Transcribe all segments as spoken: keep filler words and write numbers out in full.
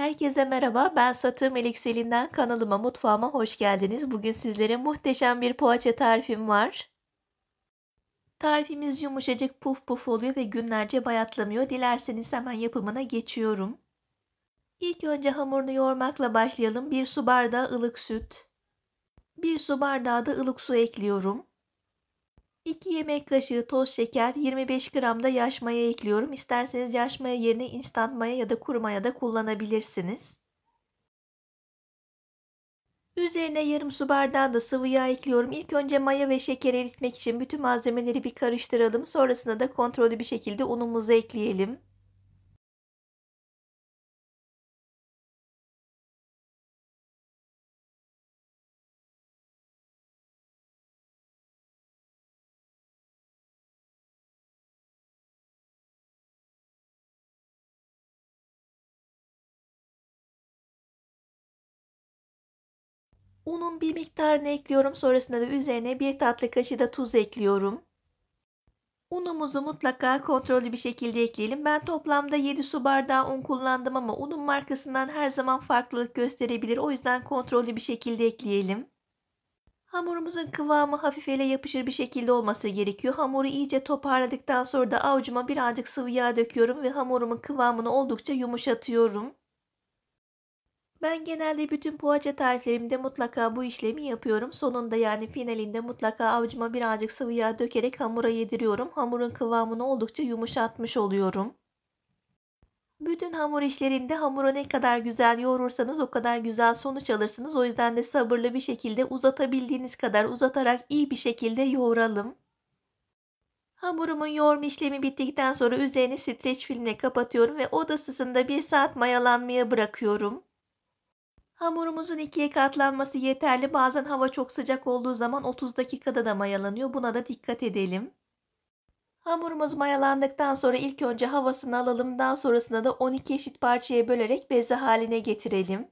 Herkese merhaba, ben Satır Melikselinden kanalıma, mutfağıma hoş geldiniz. Bugün sizlere muhteşem bir poğaça tarifim var. Tarifimiz yumuşacık puf puf oluyor ve günlerce bayatlamıyor. Dilerseniz hemen yapımına geçiyorum. İlk önce hamurunu yoğurmakla başlayalım. bir su bardağı ılık süt. bir su bardağı da ılık su ekliyorum. iki yemek kaşığı toz şeker, yirmi beş gram da yaş maya ekliyorum. İsterseniz yaş maya yerine instant maya ya da kuru maya da kullanabilirsiniz. Üzerine yarım su bardağı da sıvı yağ ekliyorum. İlk önce maya ve şeker eritmek için bütün malzemeleri bir karıştıralım. Sonrasında da kontrollü bir şekilde unumuzu ekleyelim. Unun bir miktarını ekliyorum. Sonrasında da üzerine bir tatlı kaşığı da tuz ekliyorum. Unumuzu mutlaka kontrollü bir şekilde ekleyelim. Ben toplamda yedi su bardağı un kullandım ama unun markasından her zaman farklılık gösterebilir. O yüzden kontrollü bir şekilde ekleyelim. Hamurumuzun kıvamı hafif ele yapışır bir şekilde olması gerekiyor. Hamuru iyice toparladıktan sonra da avucuma birazcık sıvı yağ döküyorum ve hamurumun kıvamını oldukça yumuşatıyorum. Ben genelde bütün poğaça tariflerimde mutlaka bu işlemi yapıyorum. Sonunda yani finalinde mutlaka avucuma birazcık sıvı yağ dökerek hamura yediriyorum. Hamurun kıvamını oldukça yumuşatmış oluyorum. Bütün hamur işlerinde hamuru ne kadar güzel yoğurursanız o kadar güzel sonuç alırsınız. O yüzden de sabırlı bir şekilde uzatabildiğiniz kadar uzatarak iyi bir şekilde yoğuralım. Hamurumun yoğurma işlemi bittikten sonra üzerini streç filmle kapatıyorum ve oda ısısında bir saat mayalanmaya bırakıyorum. Hamurumuzun ikiye katlanması yeterli. Bazen hava çok sıcak olduğu zaman otuz dakikada da mayalanıyor. Buna da dikkat edelim. Hamurumuz mayalandıktan sonra ilk önce havasını alalım. Daha sonrasında da on iki eşit parçaya bölerek beze haline getirelim.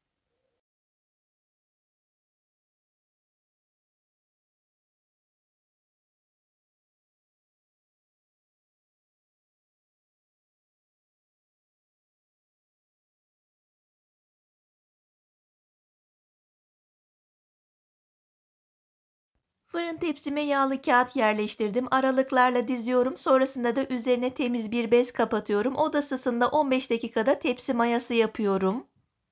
Fırın tepsime yağlı kağıt yerleştirdim. Aralıklarla diziyorum. Sonrasında da üzerine temiz bir bez kapatıyorum. Oda ısısında on beş dakikada tepsi mayası yapıyorum.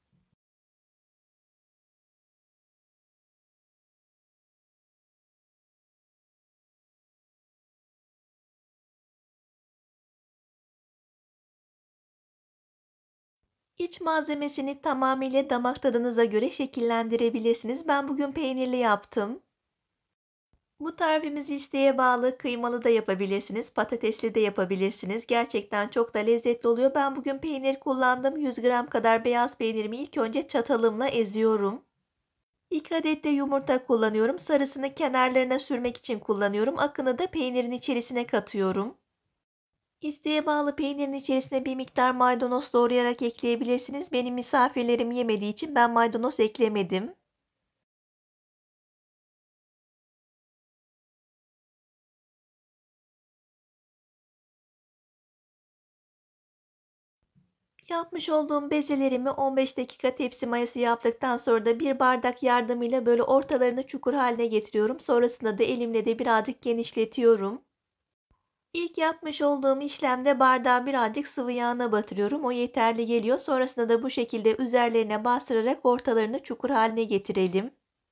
İç malzemesini tamamıyla damak tadınıza göre şekillendirebilirsiniz. Ben bugün peynirli yaptım. Bu tarifimizi isteğe bağlı kıymalı da yapabilirsiniz, patatesli de yapabilirsiniz. Gerçekten çok da lezzetli oluyor. Ben bugün peynir kullandım. yüz gram kadar beyaz peynirimi ilk önce çatalımla eziyorum. iki adet de yumurta kullanıyorum. Sarısını kenarlarına sürmek için kullanıyorum. Akını da peynirin içerisine katıyorum. İsteğe bağlı peynirin içerisine bir miktar maydanoz doğrayarak ekleyebilirsiniz. Benim misafirlerim yemediği için ben maydanoz eklemedim. Yapmış olduğum bezelerimi on beş dakika tepsi mayası yaptıktan sonra da bir bardak yardımıyla böyle ortalarını çukur haline getiriyorum. Sonrasında da elimle de birazcık genişletiyorum. İlk yapmış olduğum işlemde bardağı birazcık sıvı yağına batırıyorum. O yeterli geliyor. Sonrasında da bu şekilde üzerlerine bastırarak ortalarını çukur haline getirelim.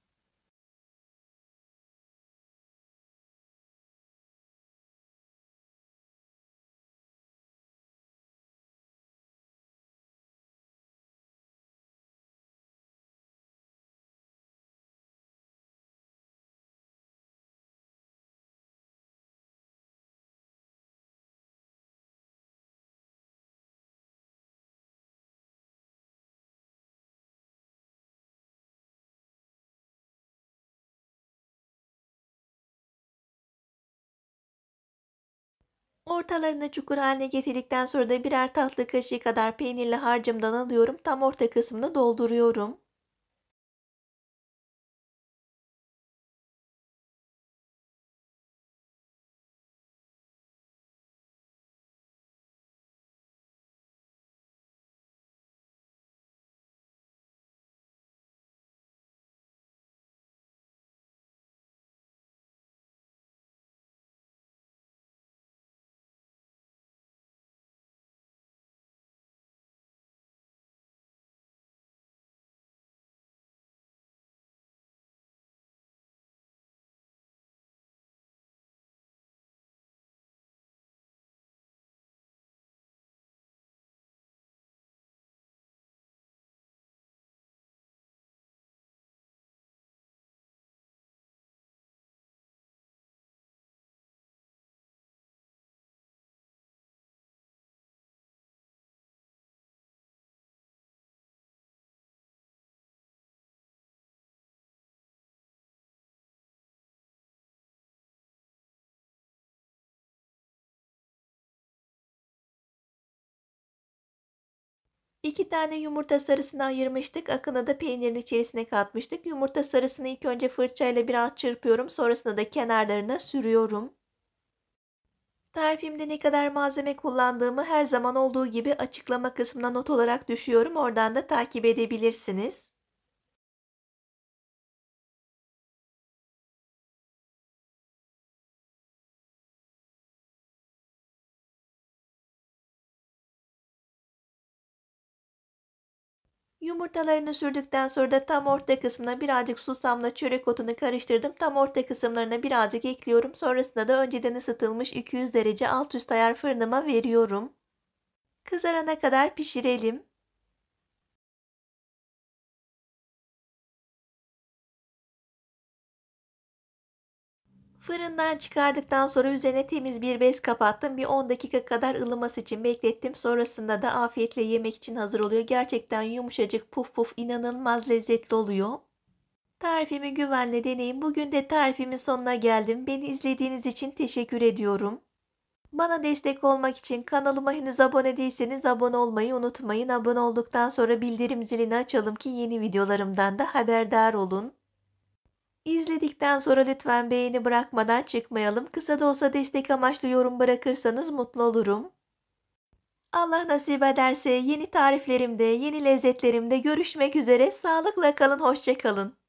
Ortalarını çukur haline getirdikten sonra da birer tatlı kaşığı kadar peynirli harcımdan alıyorum. Tam orta kısmını dolduruyorum. İki tane yumurta sarısını ayırmıştık. Akını da peynirin içerisine katmıştık. Yumurta sarısını ilk önce fırçayla biraz çırpıyorum. Sonrasında da kenarlarına sürüyorum. Tarifimde ne kadar malzeme kullandığımı her zaman olduğu gibi açıklama kısmına not olarak düşüyorum. Oradan da takip edebilirsiniz. Yumurtalarını sürdükten sonra da tam orta kısmına birazcık susamla çörek otunu karıştırdım. Tam orta kısımlarına birazcık ekliyorum. Sonrasında da önceden ısıtılmış iki yüz derece alt üst ayar fırınıma veriyorum. Kızarana kadar pişirelim. Fırından çıkardıktan sonra üzerine temiz bir bez kapattım. Bir on dakika kadar ılıması için beklettim. Sonrasında da afiyetle yemek için hazır oluyor. Gerçekten yumuşacık, puf puf, inanılmaz lezzetli oluyor. Tarifimi güvenle deneyin. Bugün de tarifimin sonuna geldim. Beni izlediğiniz için teşekkür ediyorum. Bana destek olmak için kanalıma henüz abone değilseniz abone olmayı unutmayın. Abone olduktan sonra bildirim zilini açalım ki yeni videolarımdan da haberdar olun. İzledikten sonra lütfen beğeni bırakmadan çıkmayalım. Kısa da olsa destek amaçlı yorum bırakırsanız mutlu olurum. Allah nasip ederse yeni tariflerimde, yeni lezzetlerimde görüşmek üzere. Sağlıkla kalın, hoşça kalın.